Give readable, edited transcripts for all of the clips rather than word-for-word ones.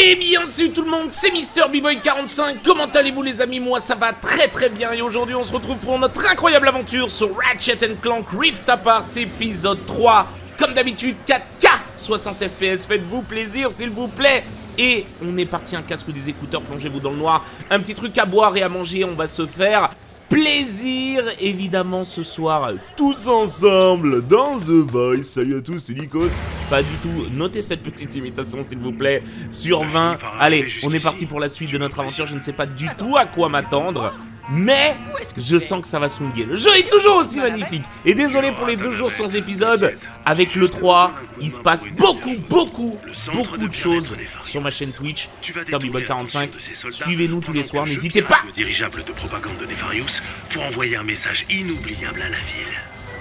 Eh bien salut tout le monde, c'est MrBboy45, comment allez-vous les amis? Moi ça va très très bien et aujourd'hui on se retrouve pour notre incroyable aventure sur Ratchet & Clank Rift Apart épisode 3. Comme d'habitude 4K 60 FPS, faites-vous plaisir s'il vous plaît. Et on est parti, un casque ou des écouteurs, plongez-vous dans le noir, un petit truc à boire et à manger, on va se faire plaisir évidemment ce soir tous ensemble dans The Voice. Salut à tous, c'est Nikos. Pas du tout, notez cette petite imitation s'il vous plaît sur 20. Allez, on est parti pour la suite de notre aventure. Je ne sais pas du tout à quoi m'attendre, mais je sens que ça va swinguer. Le jeu est toujours aussi magnifique. Et désolé pour les 2 jours sans épisode. Avec le 3, il se passe beaucoup de choses sur ma chaîne Twitch, MrBboy45. Suivez-nous tous les soirs, n'hésitez pas. Le dirigeable de propagande de Nefarious pour envoyer un message inoubliable à la ville.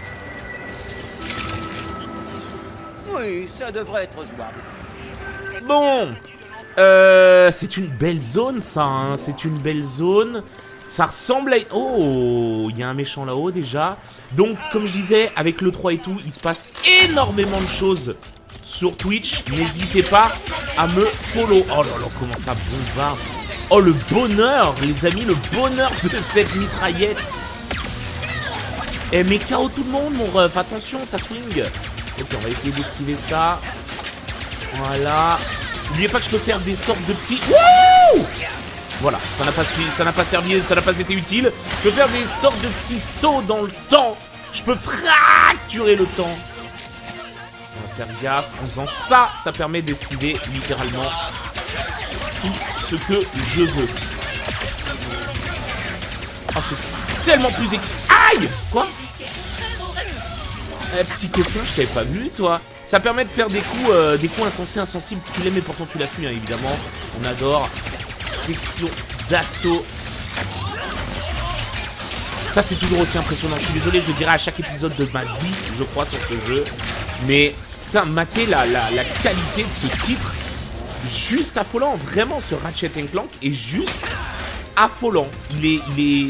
Oui, ça devrait être jouable. Bon, c'est une belle zone ça, hein. C'est une belle zone. Ça ressemble à... Oh, il y a un méchant là-haut déjà. Donc, comme je disais, avec le 3 et tout, il se passe énormément de choses sur Twitch. N'hésitez pas à me follow. Oh là là, comment ça bombarde. Oh, le bonheur, les amis, le bonheur de cette mitraillette. Eh, mais KO tout le monde, mon ref. Attention, ça swing. Ok, on va essayer d'esquiver ça. Voilà. N'oubliez pas que je peux faire des sortes de petits... Wouh! Voilà, ça n'a pas servi, ça n'a pas été utile. Je peux faire des sortes de petits sauts dans le temps. Je peux fracturer le temps. On va faire gaffe. En faisant ça, ça permet d'esquiver littéralement tout ce que je veux. Oh, c'est tellement plus Aïe! Quoi? Eh, petit copain, je t'avais pas vu, toi. Ça permet de faire des coups insensés, insensibles. Tu l'aimes, mais pourtant tu l'as fui, hein, évidemment. On adore. Section d'assaut. Ça c'est toujours aussi impressionnant. Je suis désolé, je le dirai à chaque épisode de ma vie, je crois, sur ce jeu. Mais putain, matez la qualité de ce titre. Juste affolant. Vraiment, ce Ratchet & Clank est juste affolant. Il est...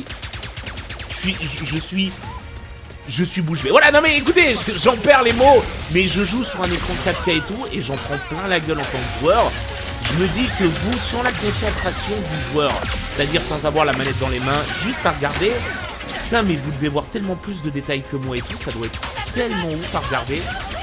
Je suis bouche bée. Voilà, non mais écoutez, j'en perds les mots. Mais je joue sur un écran 4K et tout, et j'en prends plein la gueule en tant que joueur. Je me dis que vous, sans la concentration du joueur, c'est-à-dire sans avoir la manette dans les mains, juste à regarder, putain, mais vous devez voir tellement plus de détails que moi et tout, ça doit être tellement ouf à regarder.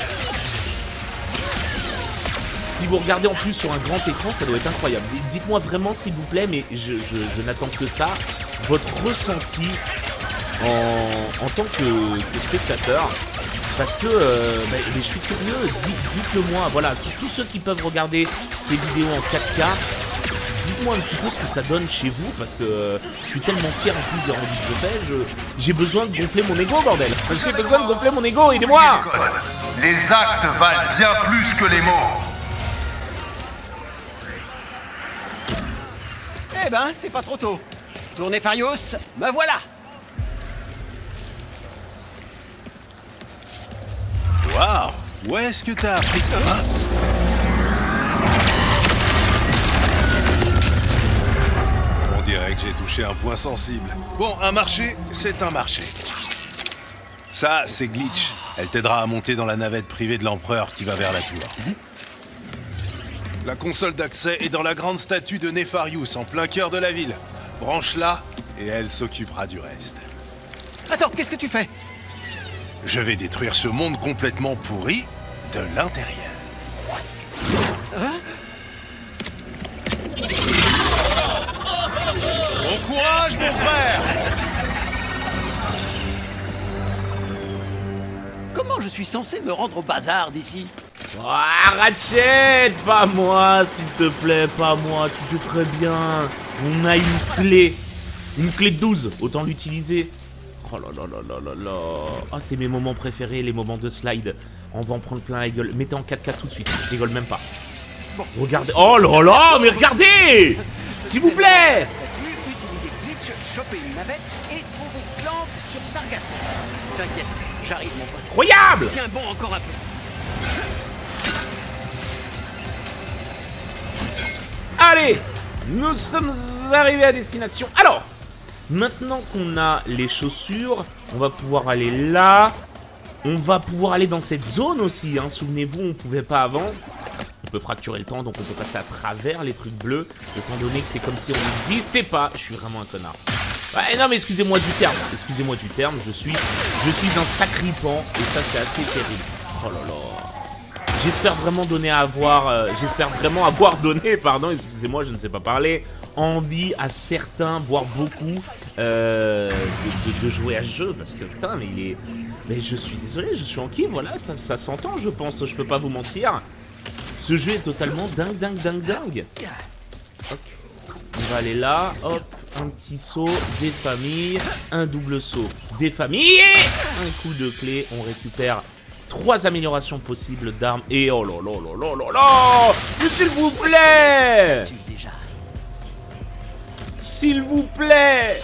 Si vous regardez en plus sur un grand écran, ça doit être incroyable. Dites-moi vraiment, s'il vous plaît, mais je n'attends que ça, votre ressenti en tant que spectateur. Parce que je suis curieux, dites-le moi, voilà, tous ceux qui peuvent regarder ces vidéos en 4K, dites-moi un petit peu ce que ça donne chez vous, parce que je suis tellement fier en plus des rendus que je fais, j'ai besoin de gonfler mon ego, bordel. J'ai besoin de gonfler mon ego, aidez-moi. Les actes valent bien plus que les mots. Eh ben, c'est pas trop tôt. Tournez Farios, me voilà. Waouh! Où est-ce que t'as appris ça? On dirait que j'ai touché un point sensible. Bon, un marché, c'est un marché. Ça, c'est Glitch. Elle t'aidera à monter dans la navette privée de l'empereur qui va vers la tour. La console d'accès est dans la grande statue de Nefarious, en plein cœur de la ville. Branche-la, et elle s'occupera du reste. Attends, qu'est-ce que tu fais? Je vais détruire ce monde complètement pourri de l'intérieur. Hein? Bon courage, mon frère! Comment je suis censé me rendre au bazar d'ici? Ah, Ratchet, pas moi, s'il te plaît, pas moi, tu sais très bien. On a une clé de 12, autant l'utiliser. Oh là là là là là là. Ah, c'est mes moments préférés, les moments de slide. On va en prendre plein la gueule. Mettez en 4K tout de suite, je rigole même pas. Bon, regardez. Oh là là, mais regardez! S'il vous plaît! Utiliser Glitch, choper une navette et trouver Clank sur Sargasso. T'inquiète, j'arrive mon pote. Incroyable! Tiens bon encore un peu. Allez! Nous sommes arrivés à destination. Alors! Maintenant qu'on a les chaussures, on va pouvoir aller là. On va pouvoir aller dans cette zone aussi, hein. Souvenez-vous, on pouvait pas avant. peut fracturer le temps, donc on peut passer à travers les trucs bleus, étant donné que c'est comme si on n'existait pas. Je suis vraiment un connard. Ouais, non mais excusez-moi du terme, je suis un sacripant, et ça c'est assez terrible. Oh là là. J'espère vraiment avoir donné, pardon, excusez-moi, je ne sais pas parler, envie à certains, voire beaucoup, de jouer à ce jeu, parce que putain, mais je suis désolé, je suis en kiff, voilà, ça s'entend, je pense, je peux pas vous mentir. Ce jeu est totalement dingue. Ok, on va aller là, hop, un petit saut, des familles, un double saut, des familles, un coup de clé, on récupère 3 améliorations possibles d'armes, et oh là là là là là là, mais s'il vous plaît, s'il vous plaît.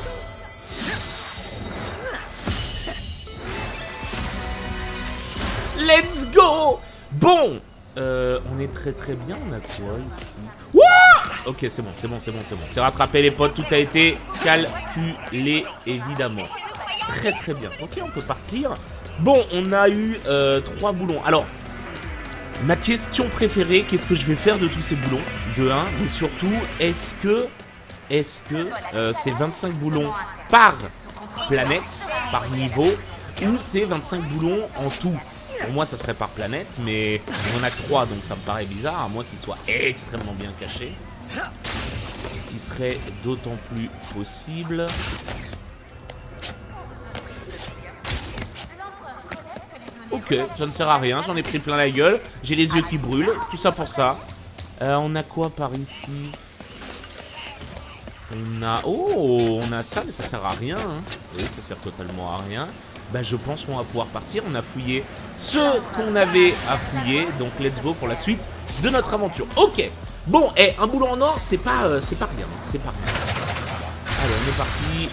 Let's go. Bon, on est très bien. On a quoi ici? Wouah! Ok, c'est bon. C'est rattrapé les potes, tout a été calculé, évidemment. Très bien. Ok, on peut partir. Bon, on a eu 3 boulons. Alors, ma question préférée, qu'est-ce que je vais faire de tous ces boulons? De 1, mais surtout, est-ce que c'est 25 boulons par planète, par niveau, ou c'est 25 boulons en tout? Pour moi, ça serait par planète, mais on en a que 3, donc ça me paraît bizarre, à moins qu'il soit extrêmement bien caché. Ce qui serait d'autant plus possible. Ok, ça ne sert à rien, j'en ai pris plein la gueule. J'ai les yeux qui brûlent, tout ça pour ça. On a quoi par ici? On a ça, mais ça sert à rien. Hein. Oui, ça sert totalement à rien. Bah, je pense qu'on va pouvoir partir. On a fouillé ce qu'on avait à fouiller. Donc, let's go pour la suite de notre aventure. Ok. Bon, un boulot en or, c'est pas rien. C'est pas rien. Allez, on est parti.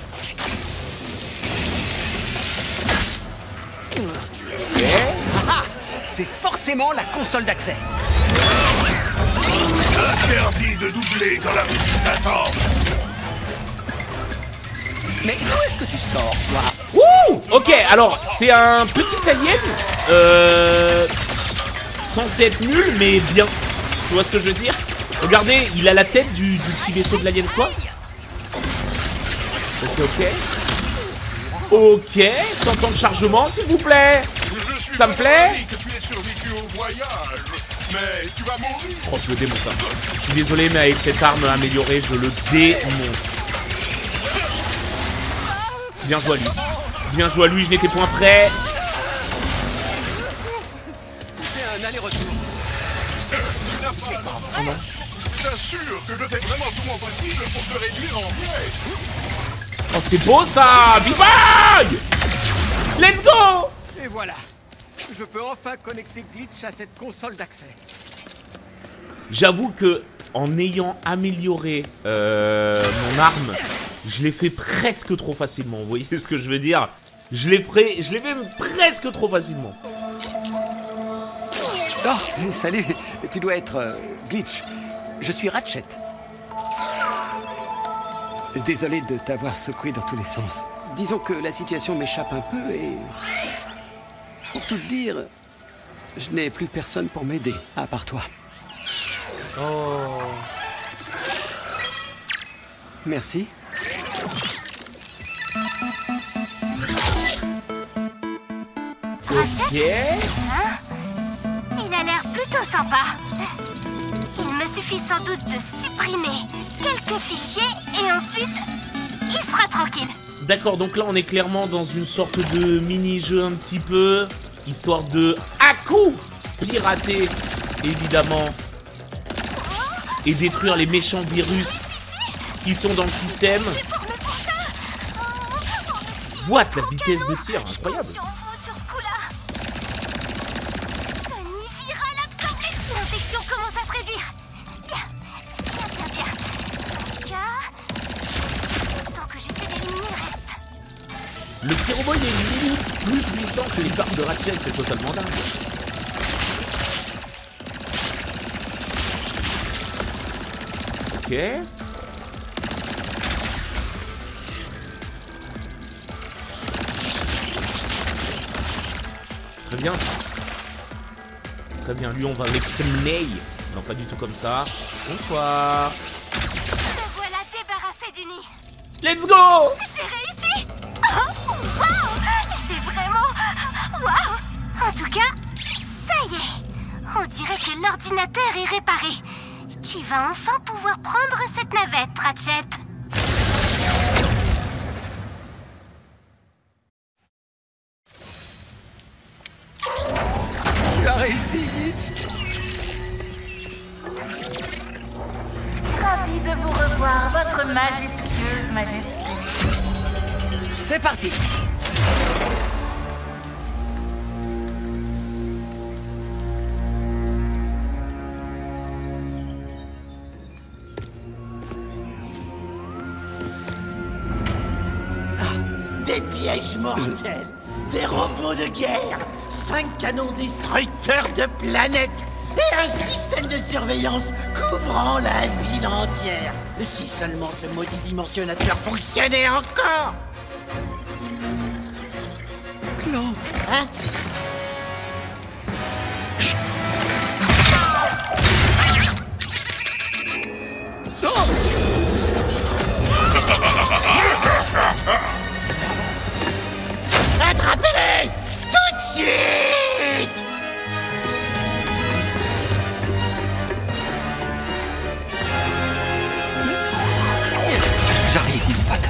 Ah, c'est forcément la console d'accès. Interdit de doubler dans la bouche d'attente. Mais où est-ce que tu sors, toi? Wouh! Ok, alors, c'est un petit alien. Censé être nul, mais bien. Tu vois ce que je veux dire? Regardez, il a la tête du petit vaisseau de l'alien, quoi. Ok, 100 ans de chargement, s'il vous plaît. Ça me plaît? Que tu aies survécu au voyage, mais tu vas mourir. Oh, je le démonte. Hein. Je suis désolé, mais avec cette arme améliorée, je le démonte. Bien joué à lui. Bien joué à lui, je n'étais point prêt. C'était un aller-retour. Oh non. T'assures que je fais vraiment tout mon possible pour te réduire en pièces. Oh, c'est beau ça! Big bang! Let's go! Et voilà. Je peux enfin connecter Glitch à cette console d'accès. J'avoue que en ayant amélioré mon arme, je l'ai fait presque trop facilement. Vous voyez ce que je veux dire? Je l'ai fait même presque trop facilement. Oh, salut. Tu dois être Glitch. Je suis Ratchet. Désolé de t'avoir secoué dans tous les sens. Disons que la situation m'échappe un peu et... Pour tout te dire, je n'ai plus personne pour m'aider, à part toi. Oh. Merci. Ok. Hein? Il a l'air plutôt sympa. Il me suffit sans doute de supprimer quelques fichiers et ensuite, il sera tranquille. D'accord, donc là on est clairement dans une sorte de mini-jeu un petit peu, histoire de à coup pirater, évidemment, et détruire les méchants virus qui sont dans le système. What, la vitesse de tir, incroyable. L'infection commence à se réduire. Bien. Tant que j'essaie d'éliminer le reste. Le petit robot il est limite plus puissant que les armes de Ratchet, c'est totalement dingue. Ok. Très bien ça. Très bien, lui on va l'exterminer. Non, pas du tout comme ça. Bonsoir. Me voilà débarrassé du nid. Let's go! J'ai réussi. Oh, wow. J'ai vraiment... Waouh. En tout cas, ça y est. On dirait que l'ordinateur est réparé. Tu vas enfin pouvoir prendre cette navette, Ratchet. Tu as réussi, Glitch. Ravi de vous revoir, votre majestueuse majesté. C'est parti. Des pièges mortels, des robots de guerre, 5 canons destructeurs de planètes et un système de surveillance couvrant la ville entière. Si seulement ce maudit dimensionnateur fonctionnait encore. Clank. Hein? Attrapez-les! Tout de suite! J'arrive, mon pote.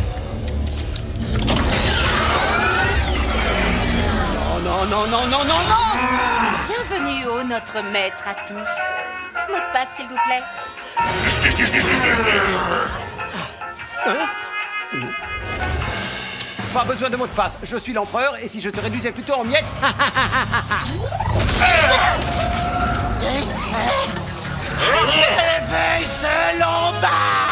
Non, non, non, non, non, non! Bienvenue au notre maître à tous. Mot de passe, s'il vous plaît. Pas besoin de mot de passe, je suis l'empereur et si je te réduisais plutôt en miettes... Réveille ce lombard!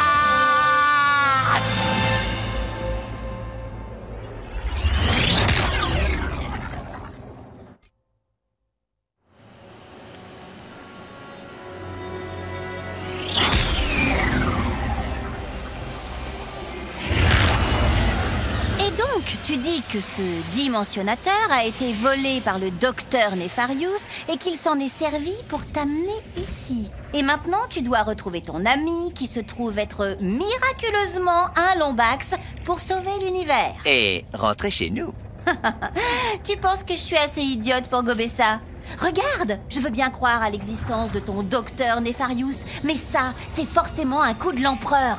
Tu dis que ce dimensionnateur a été volé par le docteur Nefarious et qu'il s'en est servi pour t'amener ici. Et maintenant, tu dois retrouver ton ami qui se trouve être miraculeusement un Lombax pour sauver l'univers. Et rentrer chez nous. Tu penses que je suis assez idiote pour gober ça? Regarde, je veux bien croire à l'existence de ton docteur Nefarious, mais ça, c'est forcément un coup de l'empereur.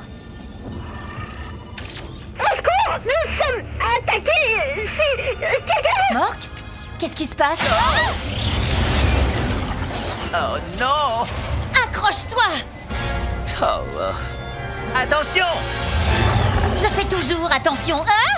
Au secours! Nous sommes attaqués! C'est quelqu'un! Mork? Qu'est-ce qui se passe? Oh non! Accroche-toi! Oh, attention! Je fais toujours attention, hein?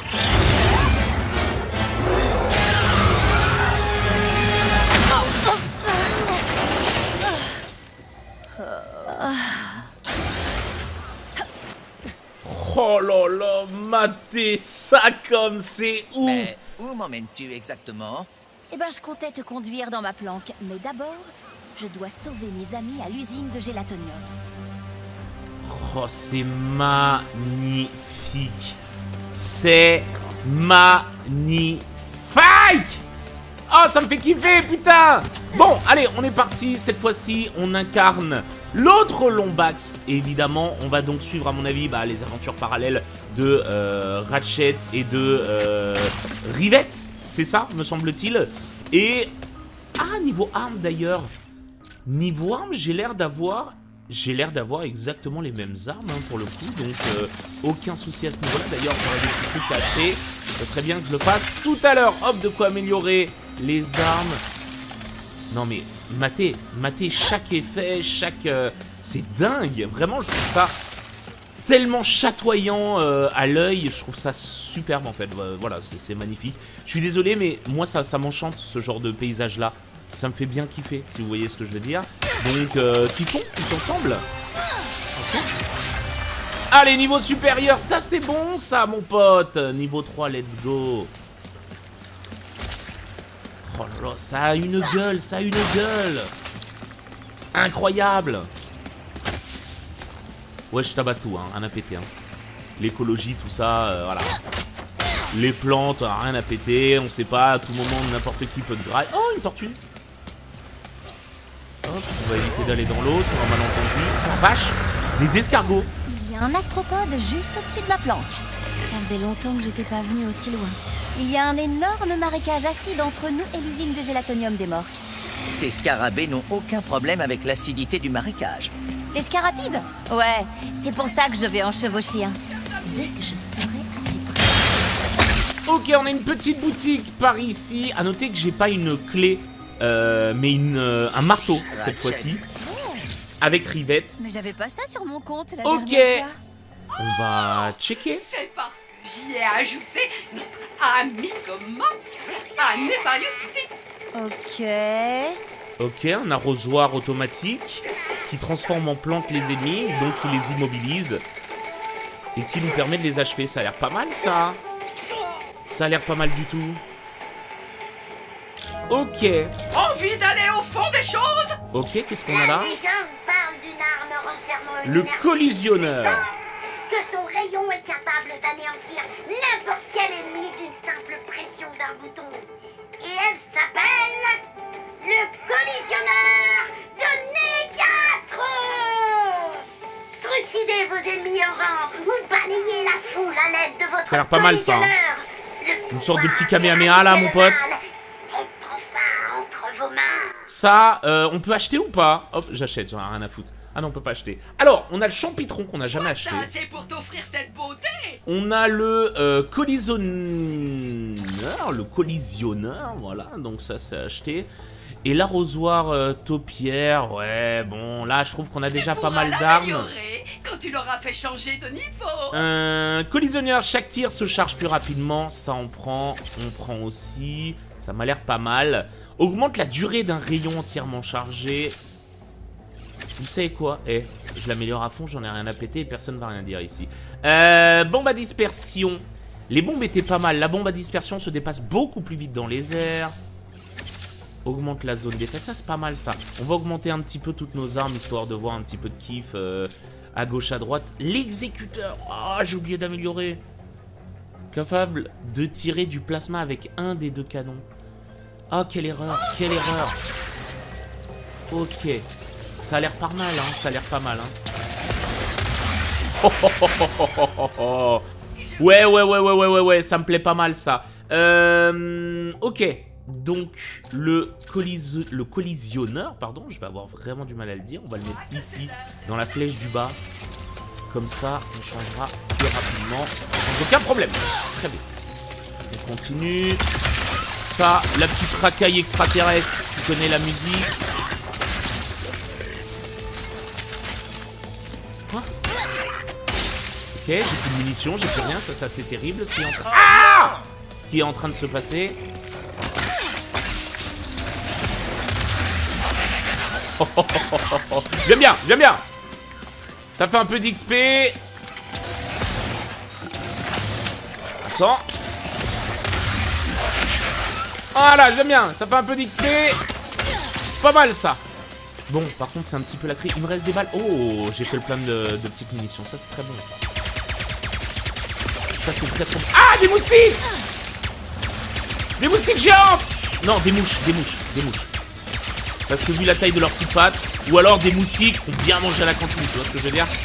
Oh là là, mater ça comme c'est ouf! Mais où m'emmènes-tu exactement? Eh ben, je comptais te conduire dans ma planque, mais d'abord, je dois sauver mes amis à l'usine de gélatonium. Oh, c'est magnifique! C'est magnifique! Oh, ça me fait kiffer, putain! Bon, allez, on est parti. Cette fois-ci, on incarne l'autre Lombax. Et évidemment, on va donc suivre, à mon avis, les aventures parallèles de Ratchet et de Rivette. C'est ça, me semble-t-il. Et... ah, niveau armes, d'ailleurs. Niveau armes, j'ai l'air d'avoir exactement les mêmes armes, hein, pour le coup. Donc, aucun souci à ce niveau-là. D'ailleurs, j'aurais des petits trucs à acheter. Ce serait bien que je le fasse tout à l'heure. Hop, de quoi améliorer les armes. Non mais, matez chaque effet, chaque... c'est dingue. Vraiment, je trouve ça tellement chatoyant à l'œil. Je trouve ça superbe, en fait. Voilà, c'est magnifique. Je suis désolé, mais moi, ça m'enchante, ce genre de paysage-là. Ça me fait bien kiffer, si vous voyez ce que je veux dire. Donc, kiffons tous ensemble. Okay. Allez, niveau supérieur, ça c'est bon, ça, mon pote. Niveau 3, let's go. Oh là là, ça a une gueule, ça a une gueule. Incroyable. Ouais, je tabasse tout, hein, rien à péter. Hein. L'écologie, tout ça, voilà. Les plantes, rien à péter, on sait pas, à tout moment, n'importe qui peut te grailler. Oh, une tortue. Hop, on va éviter d'aller dans l'eau sur un malentendu. Oh, vache, des escargots. Il y a un astropode juste au-dessus de ma planque. Ça faisait longtemps que j'étais pas venue aussi loin. Il y a un énorme marécage acide entre nous et l'usine de gélatonium des Morques. Ces scarabées n'ont aucun problème avec l'acidité du marécage. Les scarapides? Ouais, c'est pour ça que je vais en chevaucher un. Dès que je serai assez près. Ok, on a une petite boutique par ici. À noter que j'ai pas une clé, mais un marteau cette fois-ci. Avec rivette. Mais j'avais pas ça sur mon compte la Ok. dernière fois. On va checker. C'est parce que j'y ai ajouté notre ami commun à Nefarious City. Ok. Ok, un arrosoir automatique qui transforme en plante les ennemis, donc qui les immobilise. Et qui nous permet de les achever. Ça a l'air pas mal, ça. Ça a l'air pas mal du tout. Ok. Envie d'aller au fond des choses? Ok, qu'est-ce qu'on a là? Les gens parlent d'une arme renfermant une Le énergie collisionneur. puissante, que son rayon est capable d'anéantir n'importe quel ennemi d'une simple pression d'un bouton. Et elle s'appelle le collisionneur de Négatron. Trucidez vos ennemis en rang ou balayez la foule à l'aide de votre Ça a l'air pas mal, ça, hein. collisionneur. Une sorte de petit Kamehameha là, mon pote. Est enfin entre vos mains. Ça, on peut acheter ou pas? Hop, j'achète, j'en ai rien à foutre. Ah non, on peut pas acheter. Alors, on a le champitron qu'on n'a jamais acheté. C'est pour t'offrir cette beauté. On a le collisionneur, voilà, donc ça c'est acheté. Et l'arrosoir taupière, ouais, bon, là je trouve qu'on a déjà pas mal d'armes. Quand tu l'auras fait changer de niveau. Collisionneur, chaque tir se charge plus rapidement, ça on prend aussi, ça m'a l'air pas mal. Augmente la durée d'un rayon entièrement chargé. Vous savez quoi? Je l'améliore à fond, j'en ai rien à péter et personne va rien dire ici. Bombe à dispersion. Les bombes étaient pas mal. La bombe à dispersion se dépasse beaucoup plus vite dans les airs. Augmente la zone d'effet. Ça, c'est pas mal, ça. On va augmenter un petit peu toutes nos armes, histoire de voir un petit peu de kiff à gauche, à droite. L'exécuteur. Ah, j'ai oublié d'améliorer. Capable de tirer du plasma avec un des deux canons. Ah, quelle erreur. Quelle erreur. Ok. Ça a l'air pas mal, hein. Ça a l'air pas mal, hein. Oh, oh, oh, oh, oh, oh, oh. Ouais, ça me plaît pas mal, ça. Ok. Donc, le collisionneur, pardon, je vais avoir vraiment du mal à le dire. On va le mettre ici, dans la flèche du bas. Comme ça, on changera plus rapidement. Sans aucun problème. Très bien. On continue. Ça, la petite racaille extraterrestre. Tu connais la musique. Quoi? Ok, j'ai plus de munitions, j'ai plus rien. Ça c'est terrible. Ce qui est en train de se passer. J'aime bien, j'aime bien. Ça fait un peu d'XP. Attends. Voilà, j'aime bien. Ça fait un peu d'XP. C'est pas mal, ça. Bon, par contre, c'est un petit peu la crise. Il me reste des balles. Oh, j'ai fait le plein de petites munitions. Ça, c'est très bon, ça. Ça, c'est très bon. Ah, des moustiques. Des moustiques géantes. Non, des mouches. Parce que vu la taille de leurs petites pattes, ou alors des moustiques qui ont bien mangé à la cantine, tu vois ce que je veux dire?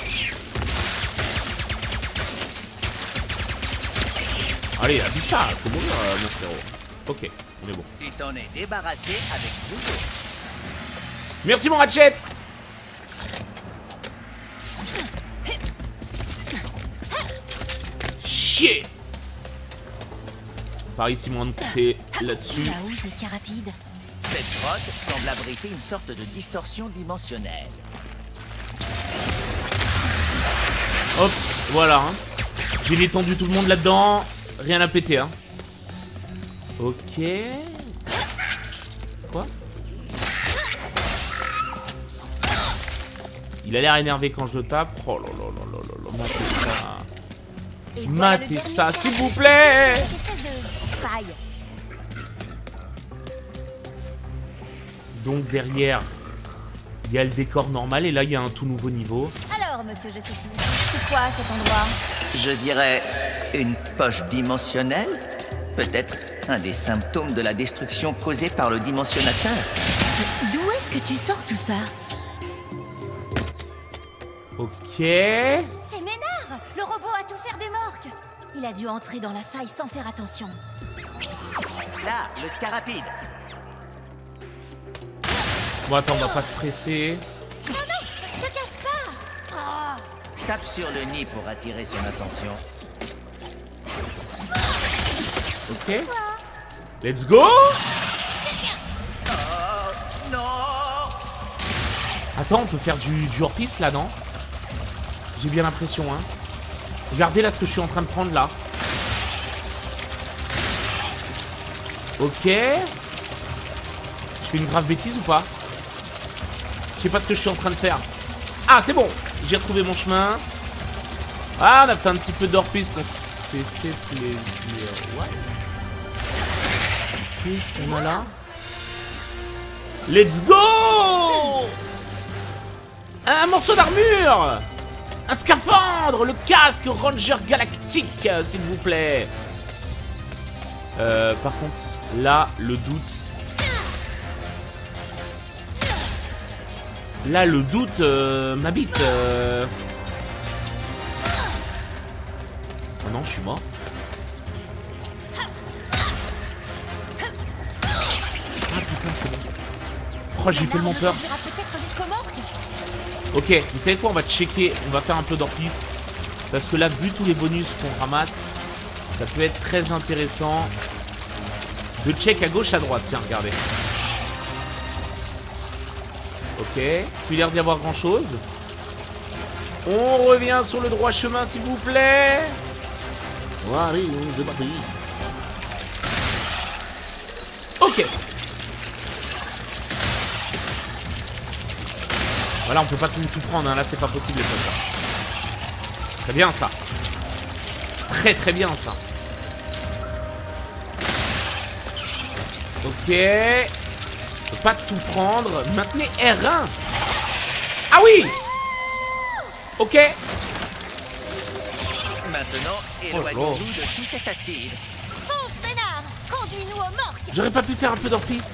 Allez, abuse pas, faut mourir, mon frérot. Ok, on est bon. Tu t'en es débarrassé avec brio. Merci mon Ratchet. Chier. Par ici, moins de côté là-dessus. Là où ce scarapide? Cette grotte semble abriter une sorte de distorsion dimensionnelle. Hop, voilà. Hein. J'ai détendu tout le monde là-dedans. Rien à péter, hein. Ok. Quoi? Il a l'air énervé quand je le tape. Oh là là là là là là. Matez ça. Matez ça, s'il vous plaît. Donc derrière, il y a le décor normal et là il y a un tout nouveau niveau. Alors monsieur, je sais tout. C'est quoi cet endroit? Je dirais une poche dimensionnelle. Peut-être un des symptômes de la destruction causée par le dimensionnateur. D'où est-ce est-ce que tu sors tout ça? Ok. C'est Ménard! Le robot à tout faire des morques! Il a dû entrer dans la faille sans faire attention. Là, le scarapide. Bon, attends, on va pas se presser. Non, non! Te cache pas! Oh. Tape sur le nid pour attirer son attention. Ok. Let's go! Non! Attends, on peut faire du hors-piste là, non? J'ai bien l'impression, hein. Regardez là ce que je suis en train de prendre là. Ok. Je fais une grave bêtise ou pas? Je sais pas ce que je suis en train de faire. Ah, c'est bon. J'ai retrouvé mon chemin. Ah, on a fait un petit peu d'hors-piste. On s'est fait plaisir. Ouais. Qu'est-ce qu'on a là? Let's go! Un morceau d'armure! Un scaphandre! Le casque Ranger Galactique, s'il vous plaît. Par contre, là, le doute... Là, le doute m'habite. Oh non, je suis mort. Ah putain, c'est bon. Oh, j'ai tellement peur. Ok, vous savez quoi, on va checker, on va faire un peu d'hors-piste. Parce que là, vu tous les bonus qu'on ramasse, ça peut être très intéressant de check à gauche, à droite. Tiens, regardez. Ok, plus l'air d'y avoir grand chose. On revient sur le droit chemin, s'il vous plaît. Allez, c'est parti. Ok. Voilà, on peut pas tout prendre, hein. Là c'est pas possible comme ça. Très bien ça. Très très bien ça. Ok. On peut pas tout prendre. Maintenez R1. Ah oui. Ok. Maintenant, éloignons-nous de tout cet acide. Fonce, Ménard! Conduis-nous aux morques! J'aurais pas pu faire un peu d'hors-piste.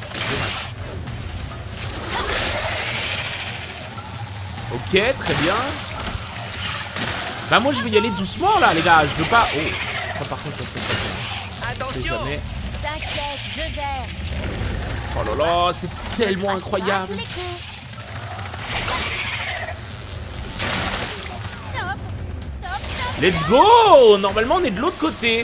Ok, très bien. Bah moi je vais y aller doucement là les gars, je veux pas... Oh, ça par contre... Attention! T'inquiète, je gère. Oh là là, c'est tellement incroyable. Stop, stop. Let's go! Normalement on est de l'autre côté.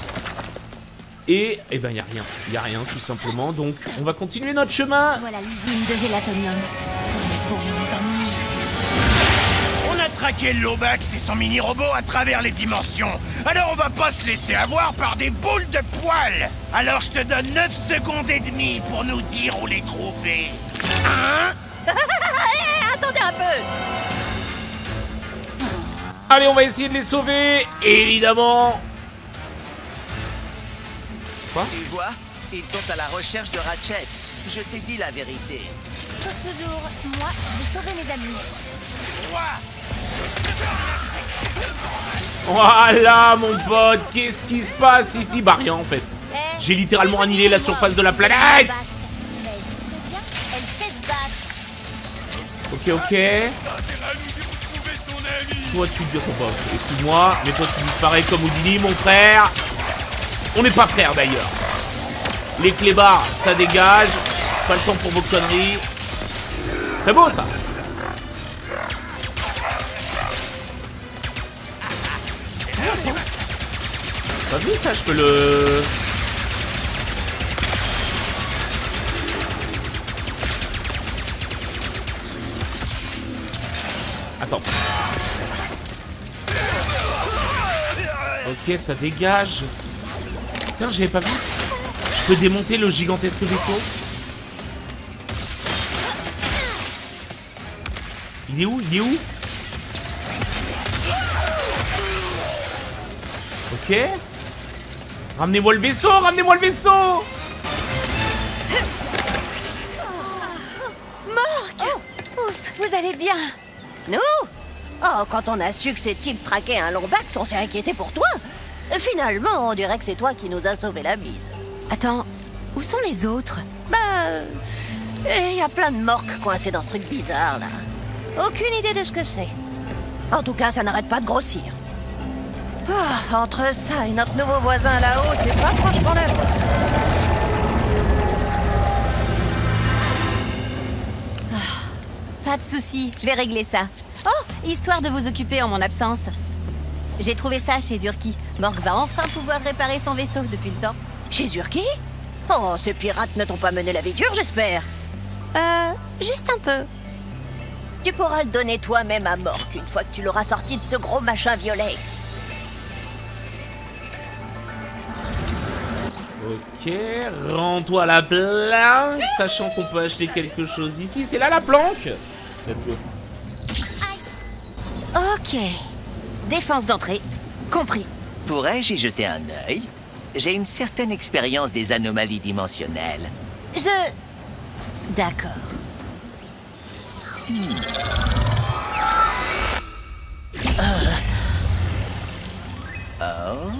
Et ben y a rien, tout simplement. Donc on va continuer notre chemin. Voilà l'usine de gélatonium. Tenez bon mes amis. On a traqué l'Obax et son mini-robot à travers les dimensions. Alors on va pas se laisser avoir par des boules de poils. Alors je te donne 9 secondes et demie pour nous dire où les trouver. Hein? Attendez un peu. Allez, on va essayer de les sauver, évidemment. Quoi? Tu vois, ils sont à la recherche de Ratchet. Je t'ai dit la vérité. Pose toujours. Moi, je vais sauver mes amis. Voilà mon pote, qu'est-ce qui se passe ici? Bah rien en fait. J'ai littéralement annihilé la surface de la planète. Mais je vous préviens, elle sait se battre. Ok, ok. Toi tu te décomposes, excuse-moi, mais toi tu disparais comme Houdini mon frère. On n'est pas frères d'ailleurs. Les clébards, ça dégage. Pas le temps pour vos conneries. C'est beau ça. Pas vu ça, je peux le... Attends. Ok, ça dégage. Putain, j'avais pas vu. Je peux démonter le gigantesque vaisseau. Il est où? Il est où? Ok. Ramenez-moi le vaisseau, ramenez-moi le vaisseau. Mork! Ouf, vous allez bien? Nous? Oh, quand on a su que ces types traquaient un Lombax, on s'est inquiété pour toi. Finalement, on dirait que c'est toi qui nous as sauvé la mise. Attends, où sont les autres? Bah... Et il y a plein de morques coincés dans ce truc bizarre, là. Aucune idée de ce que c'est. En tout cas, ça n'arrête pas de grossir. Ah, entre ça et notre nouveau voisin là-haut, c'est pas franchement la joie. Pas de souci, je vais régler ça. Oh, histoire de vous occuper en mon absence. J'ai trouvé ça chez Zurki. Morg va enfin pouvoir réparer son vaisseau depuis le temps. Chez Zurki? Oh, ces pirates ne t'ont pas mené la vie dure, j'espère. Juste un peu. Tu pourras le donner toi-même à Morg une fois que tu l'auras sorti de ce gros machin violet. Ok, rends-toi la planque, sachant qu'on peut acheter quelque chose ici. C'est là la planque. Let's go. Ok. Défense d'entrée, compris. Pourrais-je y jeter un œil? J'ai une certaine expérience des anomalies dimensionnelles. D'accord. Oh.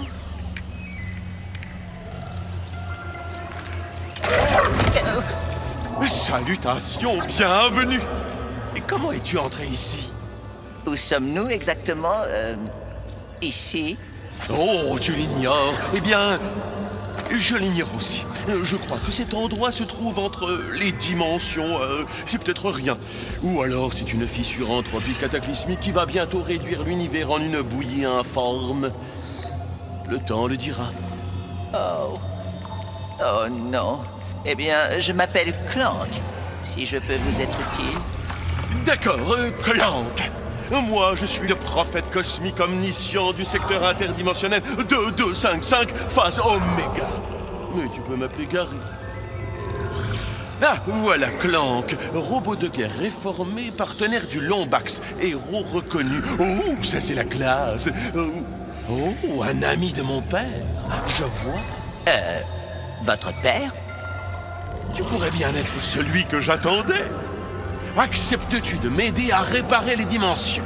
Salutations, bienvenue. Et comment es-tu entré ici? Où sommes-nous exactement? Ici? Oh, tu l'ignores. Eh bien, je l'ignore aussi. Je crois que cet endroit se trouve entre les dimensions. C'est peut-être rien. Ou alors c'est une fissure anthropique cataclysmique qui va bientôt réduire l'univers en une bouillie informe. Le temps le dira. Oh. Oh non. Eh bien, je m'appelle Clank. Si je peux vous être utile. D'accord, Clank. Moi, je suis le prophète cosmique omniscient du secteur interdimensionnel 2255, phase Oméga. Mais tu peux m'appeler Gary. Ah, voilà Clank, robot de guerre réformé, partenaire du Lombax, héros reconnu. Oh, ça c'est la classe. Oh, un ami de mon père, je vois. Votre père? Tu pourrais bien être celui que j'attendais. Acceptes-tu de m'aider à réparer les dimensions?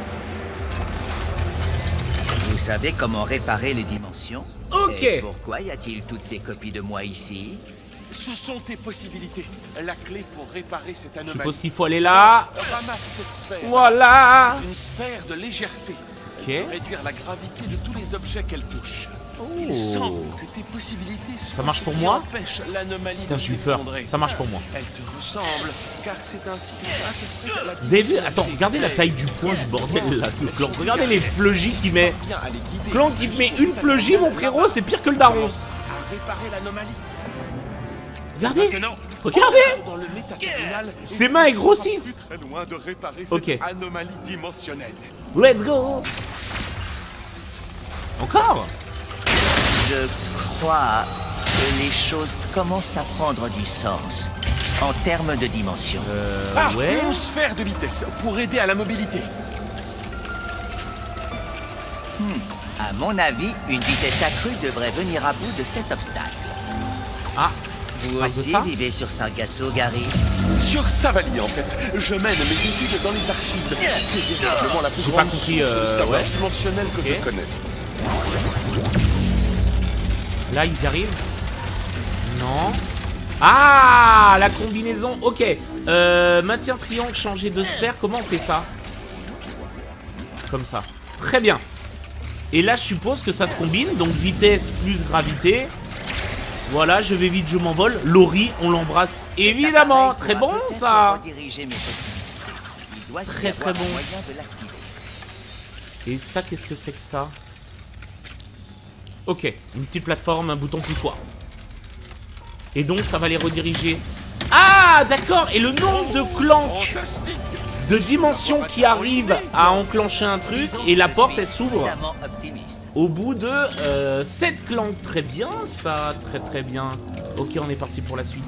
Vous savez comment réparer les dimensions? Ok. Et pourquoi y a-t-il toutes ces copies de moi ici? Ce sont tes possibilités. La clé pour réparer cette anomalie. Je suppose qu'il faut aller là. Ramasse cette sphère. Voilà. Une sphère de légèreté. Ok. Elle peut réduire la gravité de tous les objets qu'elle touche. Il semble que tes possibilités soient Ça marche pour ce qui moi? empêche l'anomalie Putain, de j'ai eu peur. s'effondrer. Ça marche pour moi. Elle te ressemble, car c'est ainsi que tu interprètes la Vous avez vu? Attends, regardez la taille du point du bordel là de Clank. Regardez les fleugis qu'il met. Clank, il te met une fleugie, mon frérot, c'est pire que le daron. à réparer l'anomalie. Regardez. Maintenant, Regardez. dans le métaterminal, Ses mains elles grossissent. très loin de réparer Ok. cette anomalie dimensionnelle. Let's go. Encore? Je crois que les choses commencent à prendre du sens en termes de dimension. Ouais. Une sphère de vitesse pour aider à la mobilité. À mon avis, une vitesse accrue devrait venir à bout de cet obstacle. Ah. Vous Parle de aussi ça vivez sur Sargasso, Gary? Sur Savali, en fait. Je mène mes études dans les archives. C'est véritablement la plus J'ai pas grande compris, source de savoir ouais. dimensionnel que Ok. je connaisse. Là, ils y arrivent. Non. Ah, la combinaison. Ok. Maintien triangle, changer de sphère. Comment on fait ça? Comme ça. Très bien. Et là, je suppose que ça se combine. Donc, vitesse plus gravité. Voilà, je vais vite, je m'envole. Laurie, on l'embrasse évidemment. Très bon, ça. Très, très bon. Et ça, qu'est-ce que c'est que ça? Ok, une petite plateforme, un bouton poussoir. Et donc, ça va les rediriger. Ah, d'accord. Et le nombre de Clank, de dimensions qui arrivent à enclencher un truc. Et la porte, elle s'ouvre au bout de 7 Clank. Très bien, ça. Très, très bien. Ok, on est parti pour la suite.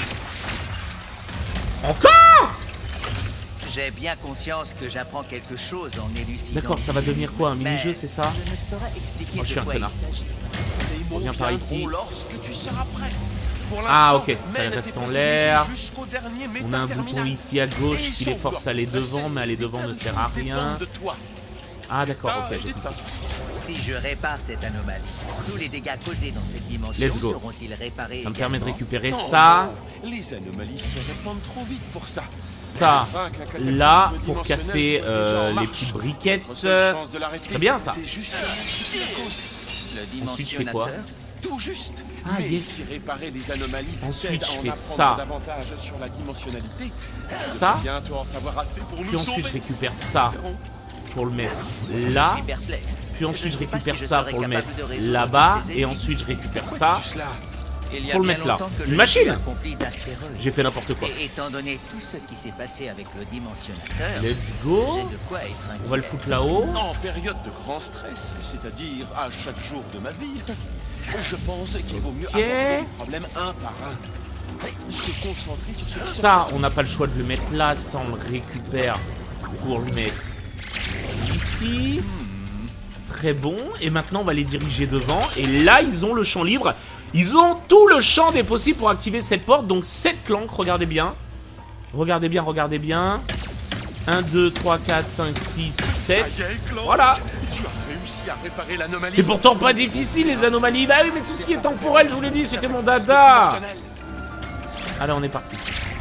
Encore? J'ai bien conscience que j'apprends quelque chose en élucidant. D'accord, ça va devenir quoi? Un mini-jeu, c'est ça? Je ne saurais expliquer Oh, je suis de un quoi il connard. s'agit. On vient par ici. Lorsque tu seras prêt. Pour Ah, l'instant, ok, ça mène reste tes en possibilités l'air. jusqu'au dernier On a un bouton métaterminal. ici à gauche qui les force à aller devant, mais aller devant ne sert à rien. Ah, d'accord, ok, j'ai compris. Si je répare cette anomalie, tous les dégâts causés dans cette dimension Let's go. seront-ils réparés? Ça me permet de récupérer Non, ça. non, les anomalies se répandent trop vite pour ça. Ça, Enfin, qu'un cataclysme là, pour dimensionnel casser soit déjà en les marche. petites briquettes. Notre seule chance de l'arrêter, Très bien ça. c'est juste la cause. Le Ensuite, je fais quoi? Tout juste. Ah, mais yes. si réparer les anomalies Ensuite, t'aide à je en fais apprendre ça. davantage sur la dimensionnalité, Ça. bientôt en savoir assez pour nous Puis ensuite, je sauver. récupère ça pour le mettre là. suis perplexe. Puis ensuite, Je je ne sais pas récupère si je ça serai pour le capable mettre de résoudre là-bas. tous ces Et ennemis. ensuite, je récupère ça Il y a pour le bien mettre là. longtemps que je Une n'ai machine. plus accompli d'actes héroïques. J'ai fait n'importe quoi. Et étant donné tout ce qui s'est passé avec le dimensionnateur, Let's go. j'ai de quoi être inquiet. On va le foutre là-haut. En période de grand stress, c'est-à-dire à chaque jour de ma vie, je pense qu'il vaut mieux aborder les problèmes un par un. Se concentrer sur ce qui Ça, se on passe. n'a pas le choix de le mettre là. Ça, on le récupère pour le mettre ici. Très bon. Et maintenant, on va les diriger devant. Et là, ils ont le champ libre. Ils ont tout le champ des possibles pour activer cette porte. Donc, 7 clanks. Regardez bien. Regardez bien, regardez bien. 1, 2, 3, 4, 5, 6, 7. Voilà. Tu as réussi à réparer l'anomalie. C'est pourtant pas difficile, les anomalies. Bah oui, mais tout ce qui est temporel, je vous l'ai dit, c'était mon dada. Allez, on est parti.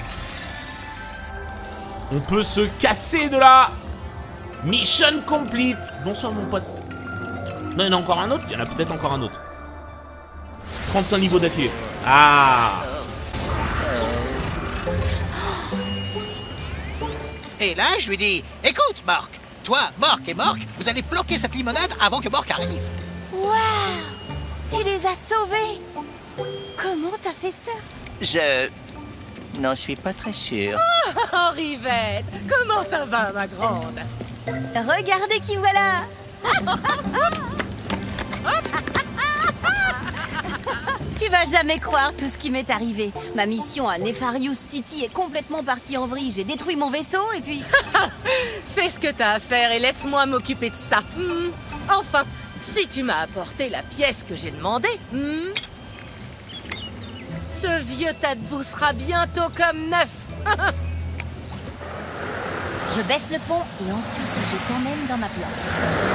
On peut se casser de là. Mission complete. Bonsoir, mon pote. Non, il y en a encore un autre. Il y en a peut-être encore un autre. 35 niveaux d'affilée. Ah. Et là, je lui dis, écoute, Mork, toi, Mork et Mork, vous allez planquer cette limonade avant que Mork arrive. Waouh! Tu les as sauvés! Comment t'as fait ça? Je n'en suis pas très sûr. Oh, Rivette, comment ça va, ma grande? Regardez qui voilà! Tu vas jamais croire tout ce qui m'est arrivé. Ma mission à Nefarious City est complètement partie en vrille. J'ai détruit mon vaisseau et puis... Fais ce que t'as à faire et laisse-moi m'occuper de ça. Enfin, si tu m'as apporté la pièce que j'ai demandée, ce vieux tas de boue sera bientôt comme neuf. Je baisse le pont et ensuite je t'emmène dans ma plante.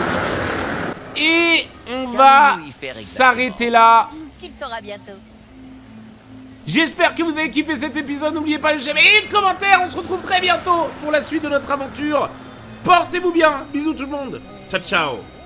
Et on va s'arrêter là. Qu'il sera bientôt. J'espère que vous avez kiffé cet épisode. N'oubliez pas le j'aime et le commentaire. On se retrouve très bientôt pour la suite de notre aventure. Portez-vous bien. Bisous tout le monde. Ciao, ciao.